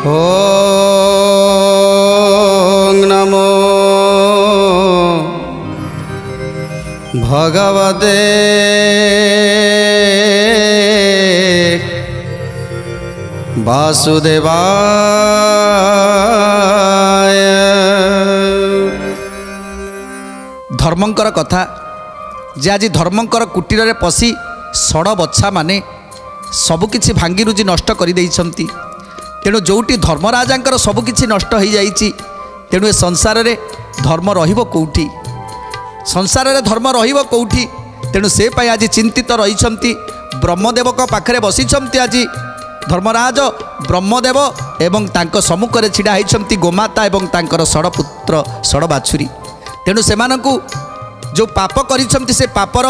ओम नमो भगवते वासुदेवाय। धर्मंकर कथा जे आज धर्मंकर कुटीर रे पशि षड़ बच्छा माने सबकिछि भांगी रुजी नष्ट कर देइछंती। तेणु जोटी धर्मराजांकर सबकिछि नष्ट हो जाइछि, तेणु ए संसार रे धर्म रहिबो कोउठी, संसार रे धर्म रहिबो कोउठी। तेणु से पाई आज चिंतित रहिछंती, ब्रह्मदेव को पाखरे बसिछंती। आज धर्मराज ब्रह्मदेव एवं तांको सम्मुख रे छिड़ा होइछंती गोमाता एवं तांकर षड़ पुत्र षड़ बाछुरी। तेणु सेमानंकु जो पाप करिछंती से पापर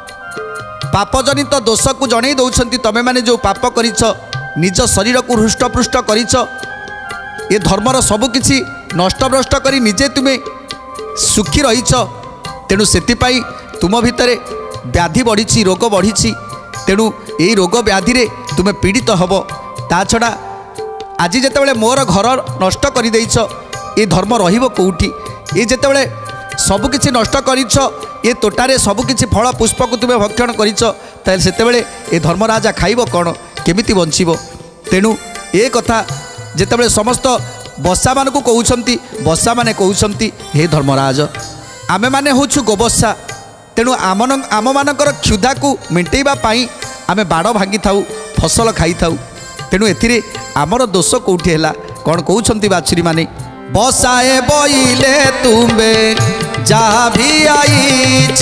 पापजनित दोष को जणई दौरान तमे माने जो पाप करिछ निज शरीर को हृष्टपृष्ट करिछ, ये धर्मर सबकिछि नष्टभ्रष्ट करी निजे तुमे सुखी रहिछ। तेणु सेतिपाई तुम भितरे व्याधि बढ़ी, रोग बढ़ी। तेणु यही रोग व्याधि रे तुमे पीड़ित हब। ता छड़ा आज जेतेबेले मोर घर नष्ट कर देइछ, ये धर्म रहिबो कोउठी? ये जेतेबेले सबकिछि नष्ट करिछ, ये तोटारे सबकिछि फल पुष्प को तुमे भक्षण करिछ, ताले सेतेबेले ए धर्मराजा खाइबो कोन, केमिति बंचिबो? तेणु ए कथा जेतेबेले समस्त बसा मानकु कहउछंती, बसा माने कहउछंती हे धर्मराज आमे माने होछु गोबसा। तेणु आम मानकर क्षुधा को मेंटेइबा पाई आमे बाड़ भांगी थाउ, फसल खाई थाउ। तेणु एथिरे आमर दोष कोउठी हैला कोन कहउछंती बाछुरी माने? बसाए बइले तुमे जहाँ भी आईछ,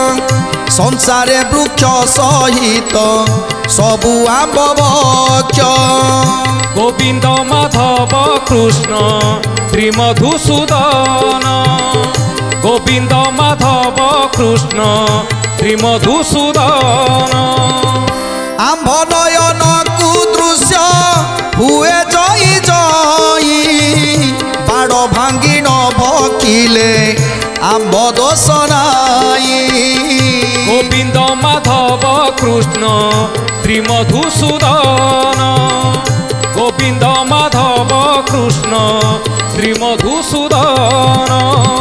संसारे वृक्ष सहित सबु आंब वृक्ष। गोविंद माधव कृष्ण श्री मधुसूदन, गोविंद माधव कृष्ण श्री मधुसूदन। आंब नयन कु दृश्य हुए जई जई, बाड़ भांगी न भकिले आंब दोष नाई। गोविंद माधव कृष्ण श्री मधुसूदन, गोविंद माधव कृष्ण श्री मधुसूदन।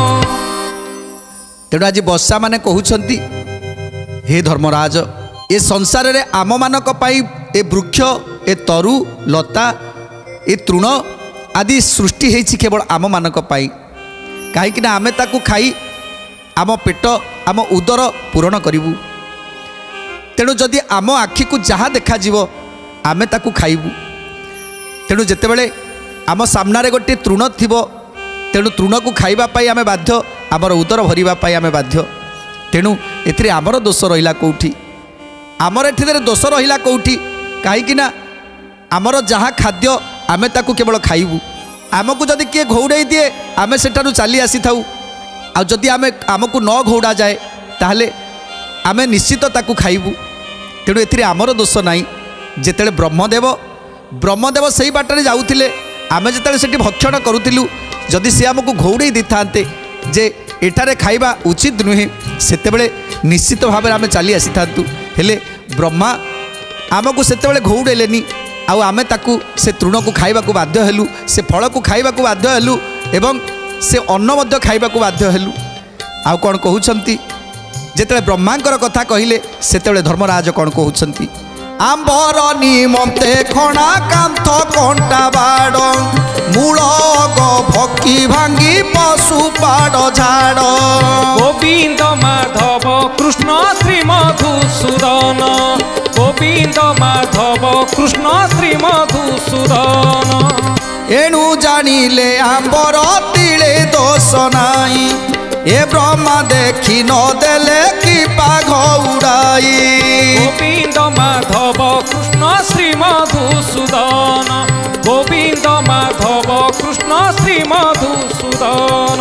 तेणु आज बसा माने कहउछंती हे धर्मराज ए संसार रे आम मानक पाई ए वृक्ष ए तरु लता ए तृण आदि सृष्टि हेछि केवल आम मानक पाई। कहीं आमे ताकू खाई आम पेट आम उदर पूरण करूँ। तेणु जदि आम आखि को जहाँ देखा आमे ताकू खाइबू। तेणु जितेबले आम सामने गोटे तृण थिबो, तेणु तृण को खाइबा पाई आमे बाध्य, आमर उदर भरिबा पाई आमे बाध्य। तेणु एथिरे आमर दोष रहिला कोउठी? आमर एथिरे दोष रहिला कोउठी? कहीं आमर जहाँ खाद्य आमे ताकू केवल खाइबू। आमको जदि किए घौड़ाई दिए आमे सेठारु चली आसी थाउ, आ जदि आमको न घौड़ा जाए ताहले आमे निश्चित ताकू खाइबू। तेणु एथिरे आमर दोष नाई। जेतेले ब्रह्मदेव सही बाटरे जाउथिले, आमे जेतेले सेठी भक्षण करूथिलु, जदि से आमको घौड़ाई दी थांते जे एठारे खाइबा उचित नुहे, सेतेबेले निश्चित भाव में आमे चली आसी थांतु। हेले ब्रह्मा आमको सेतेबेले घौड़ेलेनी, आउ आमे ताकू से तृण को खाइबा को बाध्य हेलु, से फल को खाइबा को बाध्य हेलु, एवं से अन्न मध्य खाइबा को बाध्य हेलु। आउ कोन कहउछंती? जेतेले ब्रह्मांकर कथा कहिले सेतेबेले धर्मराज कोन कहउछंती? आंबर निमंते खणा कांथ कंटा बाड़, मूल भक्ति भांगी पशु पाड़ झाड़। गोविंद माधव कृष्ण श्री मधुसूदन, गोविंद माधव कृष्ण श्री मधुसूदन। एणु जानिले आंबर तिले दोष नाई, ए ब्रह्मा देखी न देले कि पाघ उड़ाई। गोविंद माधव कृष्ण श्री मधुसूदन, गोविंद माधव कृष्ण श्री मधुसूदन।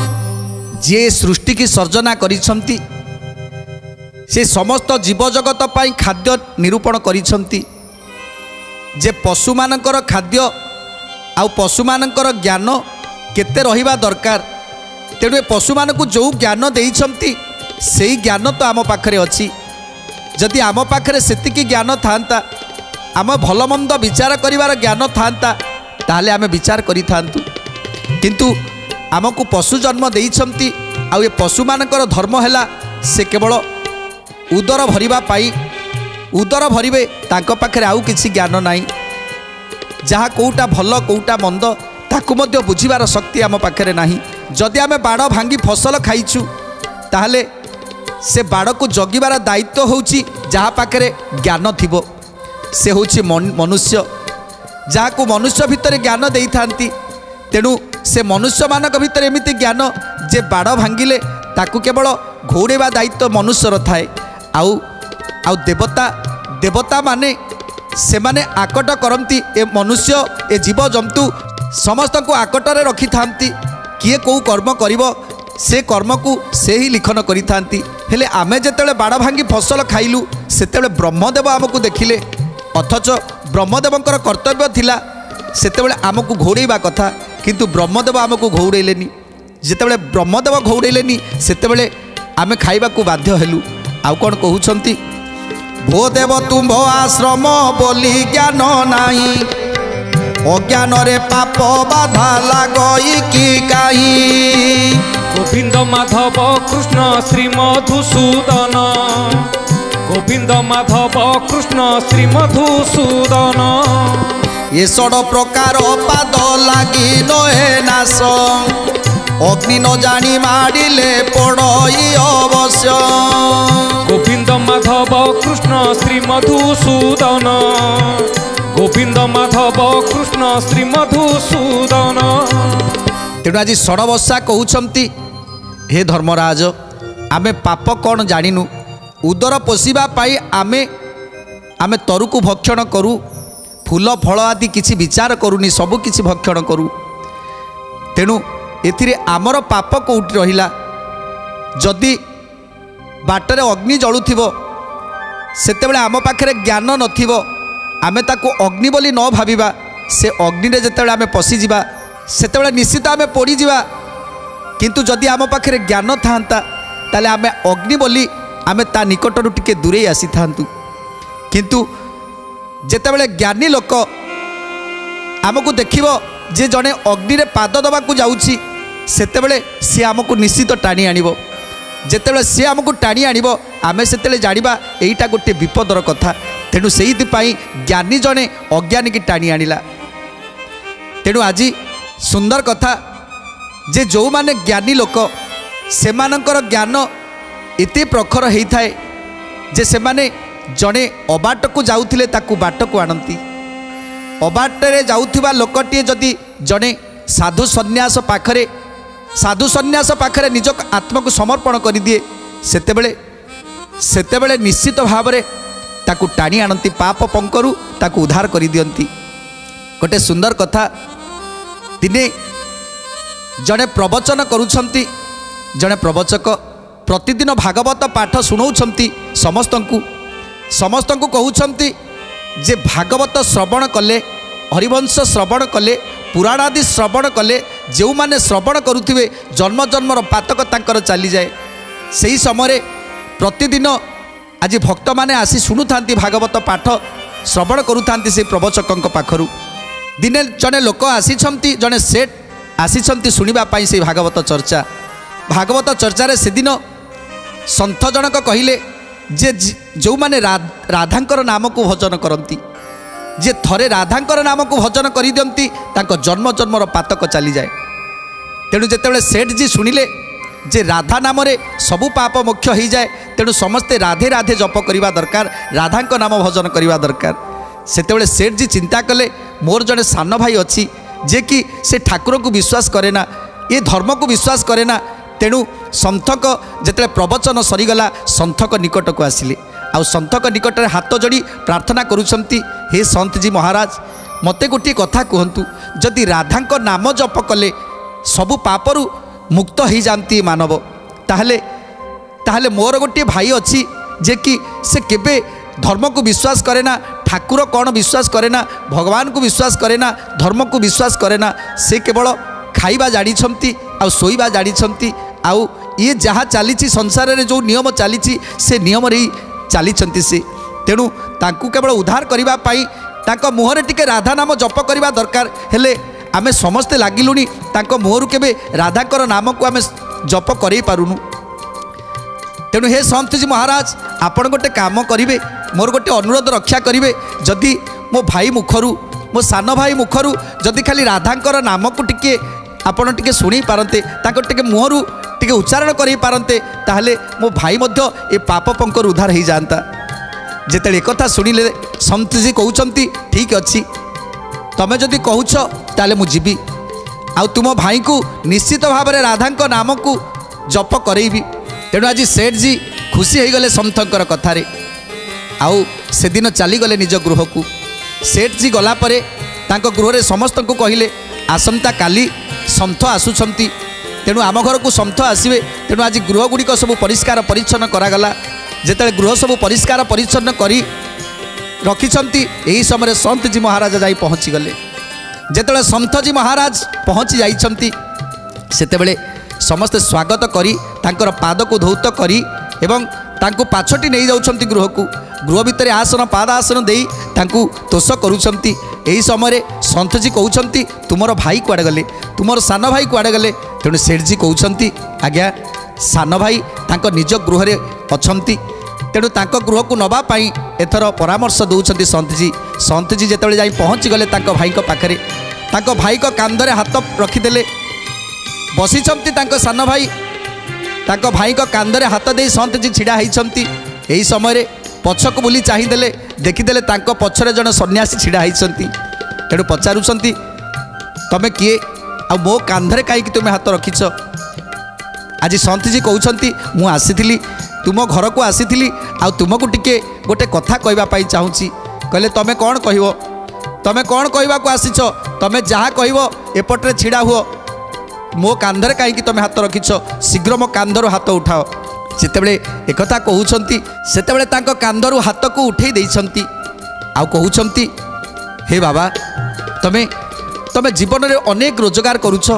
जे सृष्टि की सर्जना करिछंती, से समस्त जीव जगत पाई खाद्य निरूपण करिछंती। जे पशु मानकर खाद्य आउ पशु मानकर ज्ञान केते रहिबा दरकार। तेणु ए पशु मानकु जो ज्ञान देइछंती सेही ज्ञान तो आम पाखरे अछि। जदि आम पाखरे सेतिकी ज्ञान थांता, आम भल मंद विचार करिवार ज्ञान थांता, ताहले आमे विचार करि थांतु। किंतु आमको पशु जन्म देइछंती आ ये पशु मानकर धर्म हैला से केवल उदर भरिबा पाई उदर भरिबे तांको पाखरे आउ किछि ज्ञान नाही। जहाँ कोउटा भल कोउटा मंद ताकू मध्य बुझिबार शक्ति आम पाखरे नाही। जदि आमे बाड़ भांगी फसल खाइछु ताहले से बाड़ को जगिबार दायित्व होउछि जहाँ पाखरे ज्ञान थिबो से होउछि मनुष्य। जहाँ को मनुष्य भितर ज्ञान देई थांती तेणु से मनुष्य मानक भितर एमिति ज्ञान जे बाड़ भांगिले ताकू केवल घोड़ेबा दायित्व मनुष्यर थाए। आउ देवता देवता माने से माने आकट करती ए मनुष्य ए जीव जंतु समस्त को आकटरे रखि थांती। किए को कर्म करिवो से कर्म को से ही लिखन करि थांती। हेले आमे जेतेबेले बाड़ भांगी फसल खाइलु सेतेबेले ब्रह्मदेव आमको देखिले अथच ब्रह्मदेवंकर कर्तव्य थिला सेतेबेले आमको घोड़ेबा कथा किंतु ब्रह्मदेव आमको घोड़ेलेनी। जेतेबेले ब्रह्मदेव घोड़ेलेनी सेतेबेले आमे खाइबा को बाध्य हेलु। आउ कोन कहउछंती भो देव तुम्भ आश्रम बोली ज्ञान नाही अज्ञान रे पाप बाधा लागई कि काई। गोविंद माधव कृष्ण श्री मधुसूदन गोविंद माधव कृष्ण श्री मधुसूदन ये षड प्रकार पाद लागी नहे नाश अग्नि न जानी माडिले पड़ई अवश्य। गोविंद माधव कृष्ण श्री मधुसूदन गोविंद माधव कृष्ण श्री मधुसूदन। तेणु आज षडवर्षा कहउछंती हे धर्मराज आमे पाप कौन जानिनु उदर पोषिबा पाई आमे आमे तरुकु भक्षण करू फूल फल आदि किछि विचार करूनी सबु किछि भक्षण करू। तेणु एथिरे आमर पाप कोउठी रहिला। जदि बाटरे अग्नि जळुथिबो सेतेबेले आम पाखरे ज्ञान नथिबो आमे ताको अग्नि बोली न भाबिबा से अग्नि रे जेतेबेले आमे पसि जिबा सेतेबेले निश्चित आमे पड़ी जिबा। किंतु जदि आम पाखरे ज्ञान थांता ताले आमे अग्नि बोली आमे ता निकटरू टिके दूरे आसी थांतु। किंतु जेतेबेले ज्ञानी लोक आमको देखिबो जे जने अग्नि रे पाद दबा को जाउछि सेतेबेले से आमको निश्चित टाणी आनिबो। जेतेबेले से आमको टाणी आनिबो आमे सेतेबेले जानिबा एईटा गोटे विपदर कथा। तेणु सेहिति पई ज्ञानी जने अज्ञानी की टाणी आनिला। तेणु आज सुंदर कथा जे जो माने ज्ञानी लोक से मानकर ज्ञान एते प्रखर हेई थाए जे से माने जने अबाट को जाउथिले ताकू बाट को आनंती। अबाटरे जाउथिबा लोकटिए जदि जने साधु सन्यास पाखरे निज आत्मा को समर्पण कर दिए सेतेबेले निश्चित भाव में ताकू टाणी आनती पाप पंकरु ताकू उद्धार कर दियंती। गोटे सुंदर कथा दिने जने प्रवचन करुछंती जने प्रवचक प्रतिदिन भागवत पाठ शुणाउछंती समस्तंकु कहउछंती जे भागवत श्रवण कले हरिवंश श्रवण कले पुराण आदि श्रवण कले जो माने श्रवण करुथिबे जन्म जन्मर पातक तांकर चली जाए। सही समय प्रतिदिन आज भक्त माने आसी शुणुथांती भागवत पाठ श्रवण करुथांती से प्रवचकंक पाखरु। दिने जने लोक आसीछंती जने सेठ आसीछंती शुणिबा पाई से भागवत चर्चा से दिन सन्थ जनक कहिले जे जो माने राधांकर नाम को भजन करती जे थरे राधांकर नाम को भजन कर दियंती तांको जन्म जन्मर पातक चली जाए। तेणु जेतेबेले सेठ जी शुणिले जे राधा नाम रे सबु पाप मोक्ष हो जाए तेणु समस्ते राधे राधे जप करवा दरकार राधांक नाम भजन करवा दरकार। सेतेबेले सेठ जी चिंता कले मोर जने सान भाई अच्छी जे कि से ठाकुर को विश्वास करे ना ये धर्म को विश्वास करे ना। तेणु सन्थक जेतेबेले प्रवचन सरीगला सन्थक निकट को आसिले आ सन्थक निकट में हाथ जोड़ी प्रार्थना करुछंती हे सन्थ जी महाराज मते गोटे कथा कहतु जदि राधांक नाम जप कले सबु पापरु मुक्त हो जाती मानव ताहले मोर गोटे भाई अच्छी जे कि से केबे धर्म को विश्वास करे ना ठाकुर कौन विश्वास करे ना भगवान को विश्वास करे ना धर्म को विश्वास करे ना से केवल खाइबा जानिछंती आ सोइबा जानिछंती आउ ये जहाँ चली संसार रे जो नियम चली से नियम रे चली से। तेणु तांकु केवल उद्धार करने तांको मुहरे टिके राधा नाम जप करवा दरकार हेले आमे समस्ते लागिलुनी तांको मुहरु केबे राधाकर नाम को आमे जप करई पारुनु। तेणु हे संत जी महाराज आपण गोटे काम करिवे मोर गोटे अनुरोध रक्षा करिवे जदि मो भाई मुखरु मो सान भाई मुखरु जदि खाली राधाकर नाम को टिके आपण टिके सुनी पारंते तांको टिके मुहरु टिके उच्चारण करि पारंते ताहले मो भाई मध्य ए पाप पंकर उद्धार हो जाता। जेते एक शुणिले संत जी कहते ठीक अच्छी तमें जदि कहूछ ताले मु जीवी आउ तुम भाई को निश्चित भाव में राधा नाम को जप करेबी। तेणु आज सेठ जी खुशी हो गले संतर कथार आउ से दिन चलीगले निज गृह को। सेठ जी गलापर तांको गृह समस्त को कहले आसंता काली सन्थ आसुंट तेणु आम घर को सन्थ आसवे। तेणु आज गृह गुड़िक सब परिष्कार परिच्छन्न करागला। जेते गृह सब परिष्कार परिच्छन्न करी रखिछंती एही समय संत जी महाराज जाई पहुँची गले। जेते संत जी महाराज पहुँची जाइछंती सेतेबेले समस्ते स्वागत करी तांकर पाद को धौत करी एवं तांको पाछटी नहीं जाउछंती गृह को। गृह भितर आसन पाद आसन देई तांको तोष करूछंती। एही समय संत जी कहउछंती तुमर भाई कुआडे गले तुमर सान भाई कुआडे गले। तेणु सेठ जी कहउछंती आज्ञा सान भाई तांको निज गृह रे अछंती। तेणु तांको गृह को नबा पाई एथर परामर्श दउछंती संत जी। संत जी जेतेबेले जाई पहुँची गले तांको भाई को पाखरे तांको भाई को कांधरे हाथ रखिदेले बसीचंती तांको सान भाई तांको भाई को कांधरे हाथ दे संत जी छिड़ा होइछंती। एही समय पछक बुली चाहिदेले देखिदेले तांको पछरे जन सन्यासी छिड़ा होइछंती। तेणु पचारुछंती तमे किए आ मो कांधरे काई तुमे हाथ रखिछ। आज संत जी कहउछंती मु आसीथिली तुम घर को आसीथिली आ तुमको टिके गोटे कथा कहबा पाई चाहूची। कहले तमे कौन कहबो तमे कौन कहबा को आसीछ तमे जहाँ कहबो एपटरे छिड़ा हुओ मो कांधरे कहीं तुम हाथ रखिछ शीघ्र मो कांधरू हाथ उठाओ। जितेबले एक कहउछंती सेतेबले तांको कांधरू हाथ को उठे देइछंती आ कहउछंती हे बाबा तमे तमे जीवन रे अनेक रोजगार करूछ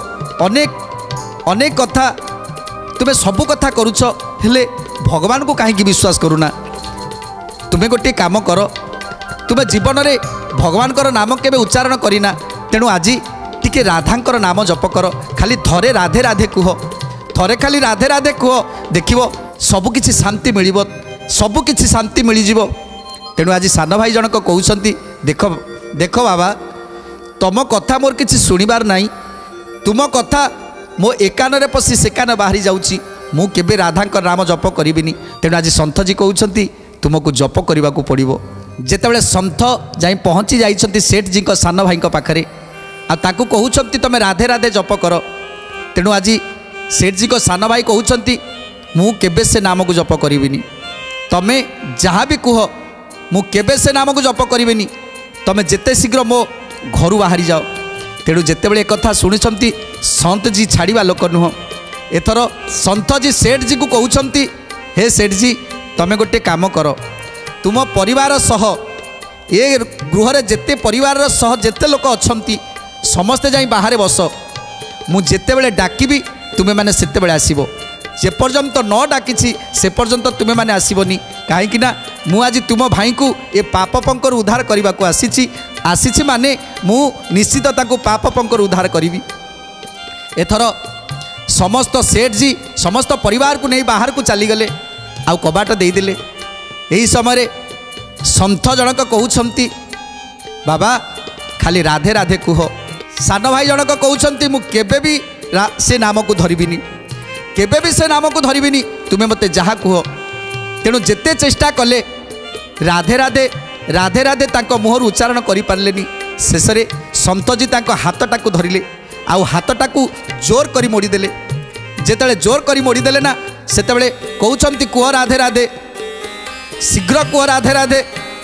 अनेक अनेक कथा तुमे सबु कथा करूछ हेले भगवान को कहीं विश्वास करूना। तुम्हें गोटे काम कर तुम्हें जीवन में भगवान नाम केबे उच्चारण करीना। तेणु आज टिके राधांकर नाम जप कर खाली थरे राधे राधे कुह थरे खाली राधे राधे कुह देखिबो सबुकिछि शांति मिलिबो सबुकिछि शांति मिलिजिबो। तेणु आज सान भाई जनक कहउछंती देख देख बाबा तुम कथा मोर किछि सुनिबार नाई तुम कथा मो एकान पशि सेकान बाहरी जाउची मु केबे राधांकर नाम जप करिबिनी। तेणु आज संत जी कहउछंती तुमको जप करने को पड़ो। जेतेबेले संत जाई पहुँची जाइछंती सेठ जी को सान भाई पाखरे आ ताकू कहउछंती तमे राधे राधे जप कर। तेणु आज सेठ जी को सान भाई कहउछंती मु केबे से नाम को जप करिबिनी तमे जहाँ भी कुह मु केबे से नाम को जप करिबिनी तमे जेते शीघ्र मो घर बाहरी जाओ। तेणु जेतेबेले एक कथा शुणिछंती संत जी छाड़िबा लोक नुह एथर संत जी सेठ जी को कहउछंती हे सेठ जी तमे गोटे काम कर तुम परिवार सह ये गृह रे जेते परिवार सह जेते लोक अछंती समस्ते जाई बाहर बस मु जेतेबेले डाकिबी तुमे माने सेतेबेले आसीबो जे पर्यंत न डाकिछि से पर्यंत तुमे माने आसीबोनी काहेकि ना मु आज तुम भाई को ए पाप पंकर उद्धार करने को आसीछि माने मु निश्चित ताको पाप पंकर उद्धार करिबी। एथर समस्त सेठ जी समस्त परिवार को नहीं बाहर को चलीगले आउ कबाट देदेले। यही समय संत जनक कहउछंती बाबा खाली राधे राधे कुह। सान भाई जनक कहउछंती मु केबे भी से नाम को धरिबिनी केबे भी से नाम को धरिबिनी तुमे मते जहा कुह। तेणु जेते चेष्टा कले राधे राधे राधे राधे तांको मुहर उच्चारण करि पारलेनी। शेषरे संत जी तांको हाथटाकू धरिले आउ हाथटाकू जोर करी मोड़ी देले। जेतेबेले जोर करी मोड़ी देले ना सेतेबेले कहउछंती कुह राधे राधे शीघ्र कुह राधे राधे।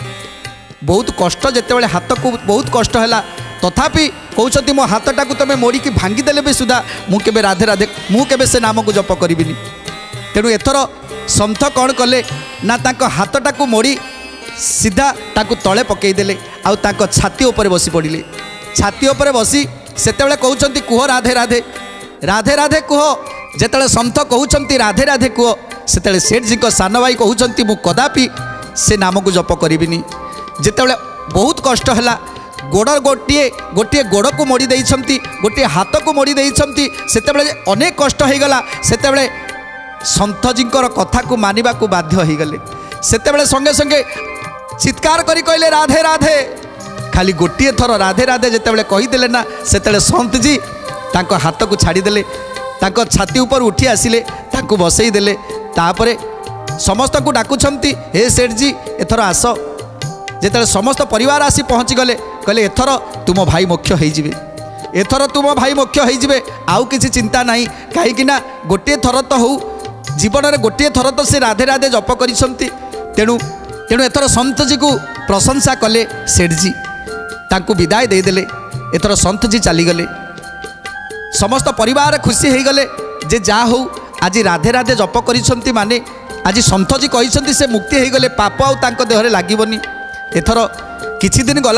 बहुत कष्ट जेतेबेले हाथ को बहुत कष्ट हैला तथापि कहउछंती मो हाथटाकू तमे मोड़ी की भांगी देले भी सुधा मु केबे राधे राधे मु केबे से नाम को जप करिबिनी। तेणु एथर संत कौन कले ना तांको हाथटाकू मोड़ी सीधा ताकू तले पकई देले आउ तांको छाती ऊपर बसी पड़िले। छाती ऊपर बसी सेतेबेले कहउछंती कुह राधे राधे राधे राधे कुह। जेतेबेले संत कहउछंती राधे राधे कुह सेतेबेले सेठ जी को सान भाई कहउछंती मु कदापि से नाम को जप करिबिनी। जेतेबेले बहुत कष्ट है गोड़ गोटे गोटे गोड़ को मोड़ी देइछंती गोटे हाथ को मोड़ी देइछंती सेतेबेले अनेक कष्ट हो गला सेतेबेले सन्थजींकर कथा को मानिबा को बाध्य हो गले सेतेबेले संगे संगे चित्कार करी कहले राधे राधे खाली गोटे थर राधे राधे जितेबाला कहीदेले ना सेतेबेले संत जी तांको हाथ को छाड़ीदेले तांको छाती ऊपर उठी आसिले तांको बसई देले तापरे समस्त को डाकुछंती हे सेठ जी एथर आस जिते समस्त परिवार आसी पहुँची गले कहले एथर तुम भाई मोक्ष होइजिबे एथर तुम भाई मोक्ष होइजिबे आउ किछि चिंता नहीं कहीं गोटे थर तो हो जीवन में गोटे थर तो से राधे राधे जप करिसंती तेणु तेणु एथर संत जी को प्रशंसा कले सेठ जी तांको विदाय देदेले एथर संत जी चलीगले समस्त परिवार खुशी हो गले जे जा हो आज राधे राधे जप करिसंती माने आज संत जी कहिसंती से मुक्ति हो गले पाप आउ तांको देहरे लागिबनी एथर किछि दिन गला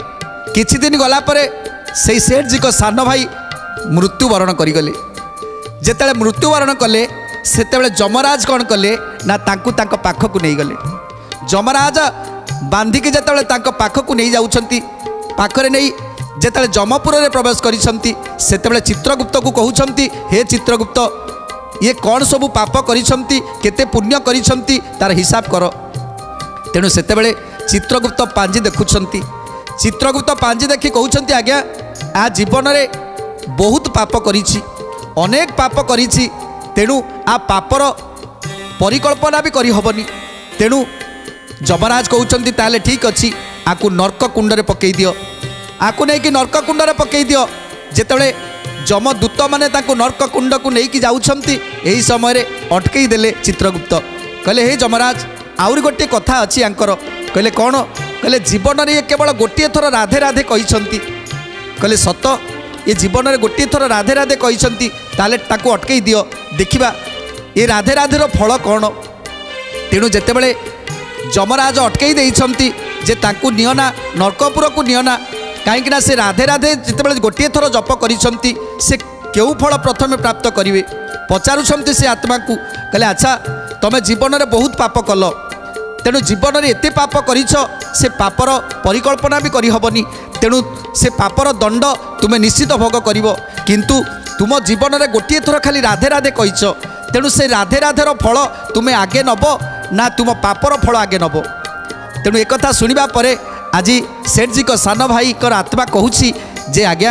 परे से सेठ जी को सान भाई मृत्युवरण करिगले जेतेबेले मृत्युवरण कले सेतेबेले जमराज कौन कले ना तांको तांको पाखकु नहीं गले जमराज बांधिकी जेतेबेले तांको पाखकु नहीं जाउछंती पाखरे नहीं जेतेबेले जमपुर रे प्रवेश करिसंती सेतेबेले चित्रगुप्त को कहउछंती हे चित्रगुप्त ये कौन सबु पाप करिसंती केते पुण्य करिसंती तार हिसाब कर तेणु सेतेबेले चित्रगुप्त पांजी देखुछंती चित्रगुप्त पांजी देखि कहउछंती आज्ञा आ जीवन रे बहुत पाप करिछि अनेक पाप करिछि तेणु आ पापर परिकल्पना भी करि हबनी तेणु जमराज कहउछंती ताले ठीक अछि आकु नर्क कुंड रे पकई दियो आकु नहीं कि नर्क कुंड रे पकई दियो जेतेबेले जमदूत माने ताकु नर्क कुंड को नहीं कि जाउछंती एही समय रे अटकई देले चित्रगुप्त कहले हे जमराज आउरी गोटे कथा अछि आंकर कहले कौन कहले जीवन में ये केवल गोटे थर राधे राधे कहिसंती कहले सत ये जीवन में गोटे थर राधे राधे कहिसंती ताले ताकु अटकई दियो देखिबा ये राधे राधे रो फल कौन तेणु जेतेबेले जमराज अटकई देइछंती जे ताकु नियना नरकपुर को नियना कहीं से राधे राधे जितेबाला गोटे थर जप करिसंती से केउ फल प्रथम प्राप्त करिवे पचारुछंती से आत्मा को कहले अच्छा तमे जीवन में बहुत पाप कल तेणु जीवन में एते पाप करिछ से पापर परिकल्पना भी करि हबनी तेणु से पापर दंड तुमे निश्चित भोग करिवो किंतु तुम जीवन में गोटे थर खाली राधे राधे कहिछ तेणु से राधे राधेर फल तुमे आगे नब ना तुम पापर फल आगे नब तेणु एक कथा सुनिबा परे आज सेठ जी को सान भाई कर आत्मा कहूँ जे आज्ञा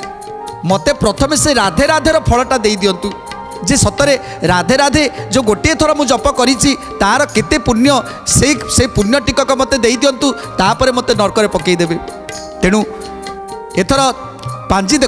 मते प्रथम से राधे राधेर फलटा दे दिंतु जे सतरे राधे राधे जो गोटे थर मु जप करिछि तार केते पुण्य से पुण्य टिकक मते दे दिंतु तापर मते नरक रे पकई देबे तेणु एथर पांजी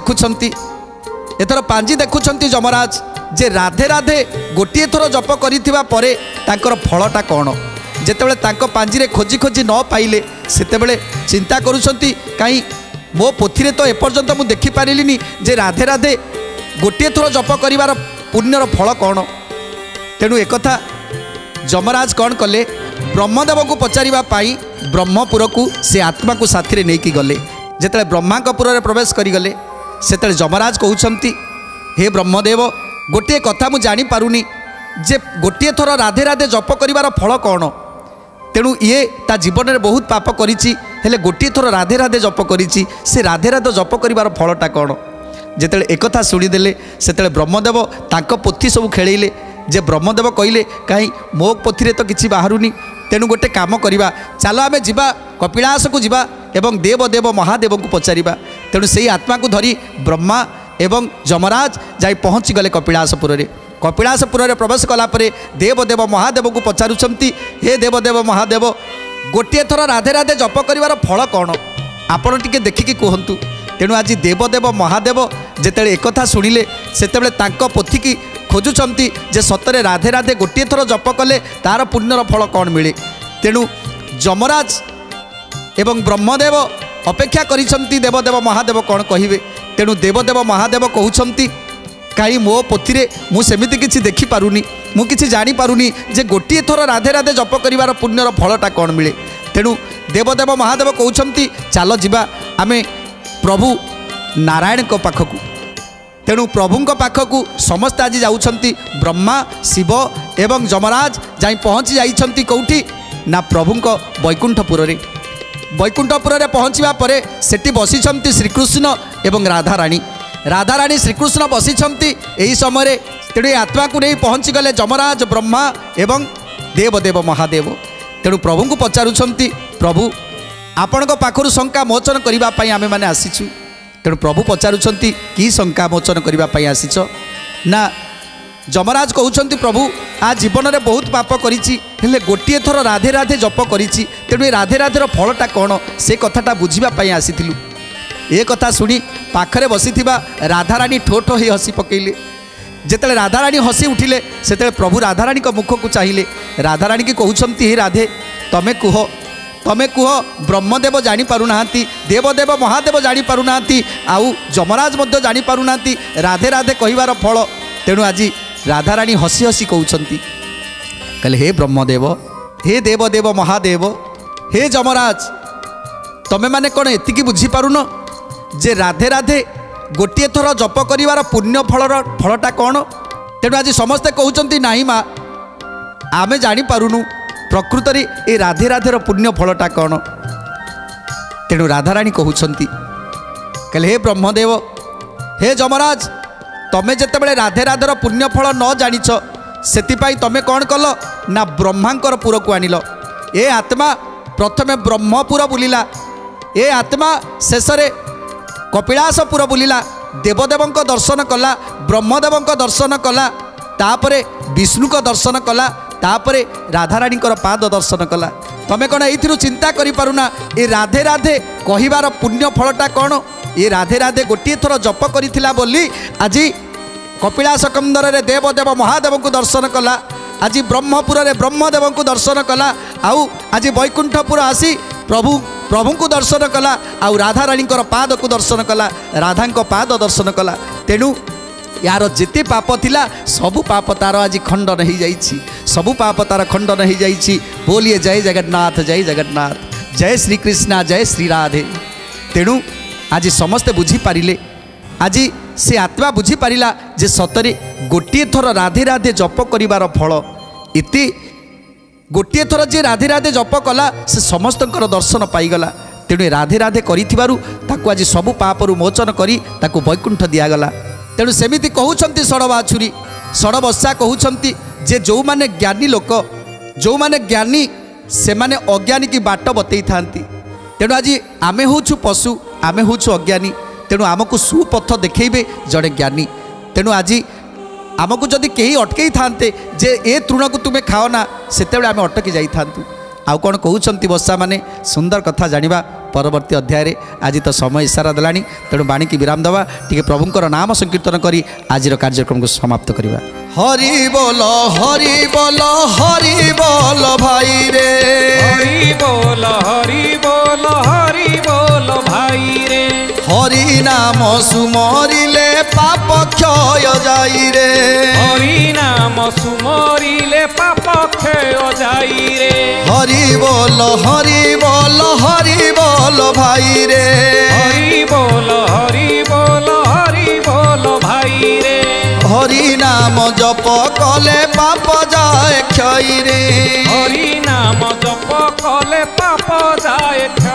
देखुछंती जमराज जे राधे राधे गोटे थर जप करिथिबा परे तांकर फलटा कौन जेतेबेले तांको पांजी रे खोजी खोजी न पाइले सेतेबेले चिंता करूछंती कहीं मो पोथी रे तो एपर्यंत मु देखि पारिलिनी जे राधे राधे गोटे थर जप करिवार पुण्यर फल कौन तेणु एक कथा जमराज कौन कले ब्रह्मदेव को पचारिबा पाई ब्रह्मपुर को से आत्मा को साथी रे नेकी गले जेतेबेले ब्रह्मांकपुर रे प्रवेश करी गले सेतेबेले जमराज कहउछंती हे ब्रह्मदेव गोटे कथा मु जानि पारुनी जे गोटे थर राधे राधे जप करिवार फल कौन तेणु ये ता जीवन में बहुत पाप करिछि हेले गोटे थर राधे राधे जप करिछि से राधे राधे जप करिवार फलटा कौन जेतेबेले एक कथा शुणीदेले सेतेबेले ब्रह्मदेव तांको पोथी सब खेलेइले जे ब्रह्मदेव कहिले कहीं मो पोथी रे तो किछि बाहरुनी तेणु गोटे काम करिबा चलो आमे जिबा कपिलास को जिबा एवं देवदेव महादेव को पचारिबा तेणु सेही आत्मा को धरी ब्रह्मा एवं जमराज जाई पहुँची गले कपिलासपुर रे कपिलासपुर रे प्रवेश कलापर देवदेव महादेव को पचारुछंती हे देवदेव महादेव गोटे थर राधे राधे जप करिवार फल कौन आपण टिके देखिकी कहतु तेणु आज देवदेव महादेव जेतेबेले एक कथा शुणिले सेतेबेले तांको पोथी की खोजुछंती जे सतरे राधे राधे गोटे थर जप कले तार पुण्यर फल कौन मिले तेणु जमराज एवं ब्रह्मदेव अपेक्षा करिछंती देवदेव महादेव कौन कहिबे तेणु देवदेव महादेव कहउछंती कहीं मो पोथी रे मु सेमिति किछि देखि पारुनी मु किछि जानि पारुनी जे गोटे थर राधे राधे जप करिवार पुण्यर फलटा कौन मिले तेणु देवदेव महादेव कहउछंती चलो जिबा आमे प्रभु नारायण को पाखकु तेणु प्रभुंक पाखकु समस्त आज जाउछंती ब्रह्मा शिव एवं जमराज जाई पहुँची जाइछंती कौठी ना प्रभुंक वैकुंठपुर रे बैकुंठपुर में पहुँचवा पर सेठी बसिछंती श्रीकृष्ण एवं राधाराणी। राधाराणी श्रीकृष्ण बसिछंती एही समय तेणु आत्मा को नहीं पहुँची गले जमराज ब्रह्मा एवं देवदेव महादेव। तेणु प्रभु को पचारुछंती प्रभु आपण पाखर शंका मोचन करने आमे मैंने आसीचु। तेणु प्रभु पचारुछंती कि शंका मोचन करने आसीच ना जमराज कहउछंती प्रभु आ जीवन में बहुत पाप करिछि हेले गोटे थर राधे राधे जप करिछि तेणु ए राधे राधेर फलटा कौन से कथाटा बुझिबा पई आसीथिलु। ए कथा शुणी पाखरे बसिथिबा राधाराणी ठो ठो ही हसी पकेइले। जेतेले राधाराणी हसी उठिले सेतेले प्रभु राधाराणी को मुख को चाहिए। राधाराणी की कहउछंती हे राधे तमे कुह ब्रह्मदेव जानी पारुनाहांती देवदेव महादेव जानी पारुनाहांती आउ जमराज मध्य जानी पारुनाहांती राधे राधे कहिबार फल। तेणु आज राधाराणी हसी हसी कहउछंती कहले हे ब्रह्मदेव हे देवदेव महादेव हे जमराज तमे माने कौन एतिकी बुझी पारुन जे राधे राधे गोटे थर जप करिवार पुण्य फलटा कौन। तेणु आज समस्ते कहउछंती नाही माँ आमे जानी पारुनु प्रकृत रे ए राधे राधेर पुण्य फलटा कौन। तेणु राधाराणी कहउछंती कहले हे ब्रह्मदेव हे जमराज तमे जेतेबेले राधे राधेर पुण्य फल न जानिछ सेतिपाई तमे कौन कल ना ब्रह्मांकर पुर को आनिल। ए आत्मा प्रथमे ब्रह्मपुर बुलिला ए आत्मा शेषरे कपिलासपुर बुलिला देवदेवंक दर्शन कला ब्रह्मदेवंक दर्शन कला तापरे विष्णुक दर्शन कला तापरे राधाराणी पाद दर्शन कला। तमे कौन एइथिरु चिंता करि पारुना ए राधे राधे कहिबार पुण्य फलटा कौन। ये राधे राधे गोटे थर जप करिथिला बोली आज कपिलास कंदर रे देवदेव महादेव को दर्शन कला आज ब्रह्मपुर रे ब्रह्मदेव को दर्शन कला आउ आज बैकुंठपुर आसी प्रभु को दर्शन कला आउ राधाराणी पाद को दर्शन कला राधा पाद दर्शन कला। तेणु यार जिते पाप थिला सबु पाप तार आज खंडन हो जाइछि सबु पाप तार खंडन हो जाइछि। बोलिए जय जगन्नाथ जय श्री कृष्णा जय श्री राधे। तेणु आज समस्ते बुझी पारिले आज से आत्मा बुझी पारिला जे सतरे गोटे थर राधे राधे जप करिवार फल इति गोटे थर जे राधे राधे जप कला से समस्तंकर दर्शन पाईगला। तेणु राधे राधे करिथिबारु ताकू आज सबु पापरु मोचन करी ताकू बैकुंठ दियागला। तेणु सेमिति कहउछंती षडबाछुरी षडबस्या कहउछंती जे जो माने ज्ञानी लोक जो माने ज्ञानी से माने अज्ञानी की बाट बतई थांती। तेणु आज आमे होछु पशु आमे होछु अज्ञानी तेणु आमको सुपथ देखैबे जड़े ज्ञानी। तेणु आज आमको जदि कहीं अटकई थांते जे ए तृण को तुम्हें खाओ ना सेतेबेले आमे अटकी जाई थांतु। आउ कौन कहउछंती बसा माने सुंदर कथा जानिबा परवर्ती अध्याय रे। आज तो समय इशारा देलानी तेणु बाणी की विराम दवा टिके प्रभुंकर नाम संकीर्तन करी आज कार्यक्रम को समाप्त करिबा। हरि बोल भाई रे हरि बोल भाई रे हरि नाम सुमरिले पाप क्षय जाई रे हरि नाम सुमरिले पाप क्षय जाई रे हरि बोल भाई रे हरि बोल भाई रे हरि नाम जप कले पाप जाए क्षय रे हरि नाम जप कले पाप जाए